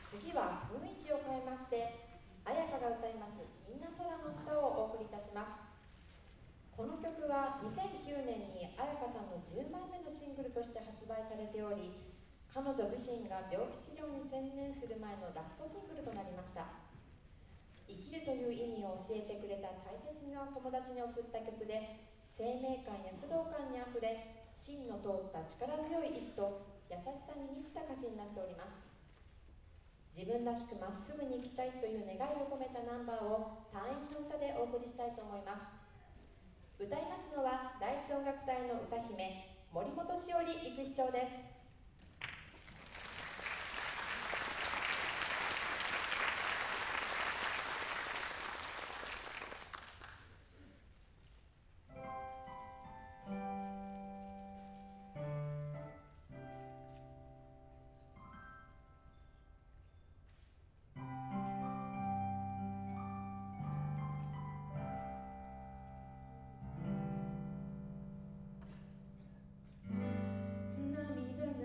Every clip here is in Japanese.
次は雰囲気を変えまして、彩香が歌います「みんな空の下」をお送りいたします。この曲は2009年に彩香さんの10枚目のシングルとして発売されており、彼女自身が病気治療に専念する前のラストシングルとなりました。生きるという意味を教えてくれた大切な友達に送った曲で、生命感や躍動感にあふれ、芯の通った力強い意志と優しさに満ちた歌詞になっております。自分らしくまっすぐに生きたいという願いを込めたナンバーを隊員の歌でお送りしたいと思います。歌いますのは第一音楽隊の歌姫、森本しおり育士長です。涙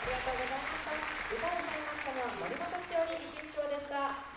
りがとうございました。歌を歌いましたのは森本しおり力士長でした。